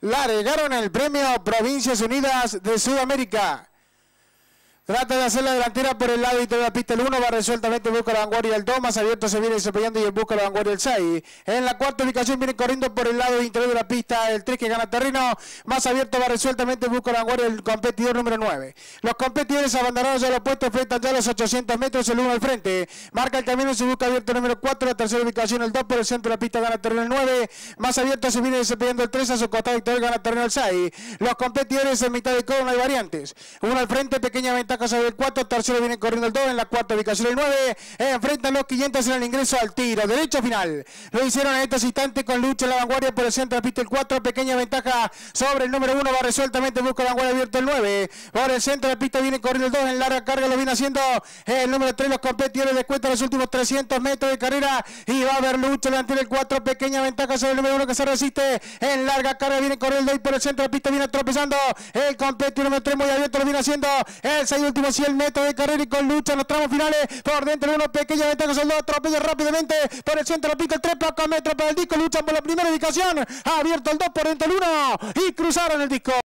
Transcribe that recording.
largaron el premio Provincias Unidas de Sudamérica. Trata de hacer la delantera por el lado interior de la pista. El 1 va resueltamente, busca la vanguardia el 2. Más abierto se viene desempeñando y busca la vanguardia el 6. En la cuarta ubicación viene corriendo por el lado interior de la pista el 3 que gana terreno. Más abierto va resueltamente, busca la vanguardia el competidor número 9. Los competidores abandonaron ya los puestos, enfrentan ya los 800 metros, el 1 al frente. Marca el camino, se busca abierto el número 4. La tercera ubicación el 2 por el centro de la pista gana terreno el 9. Más abierto se viene desempeñando el 3 a su costado interior gana terreno el 6. Los competidores en mitad de codo no hay variantes. 1 al frente, pequeña ventaja sobre el 4, tercero viene corriendo el 2, en la cuarta ubicación el 9, enfrentan los 500 en el ingreso al tiro, derecho final, lo hicieron en estos instantes con lucha en la vanguardia por el centro de la pista el 4, pequeña ventaja sobre el número 1, va resueltamente, busca la vanguardia abierto el 9, por el centro de la pista viene corriendo el 2, en larga carga lo viene haciendo el número 3, los competidores descuentan los últimos 300 metros de carrera y va a haber lucha delante del 4, pequeña ventaja sobre el número 1 que se resiste, en larga carga viene corriendo el 2 por el centro de la pista viene tropezando, el competidor número 3 muy abierto lo viene haciendo, el 6 último 100 metros de carrera y con lucha en los tramos finales, por dentro uno pequeña ventaja sobre el 2, atropella rápidamente por el centro de la pista el 3, pocos metros para el disco, luchan por la primera ubicación, abierto el 2 por dentro el 1 y cruzaron el disco.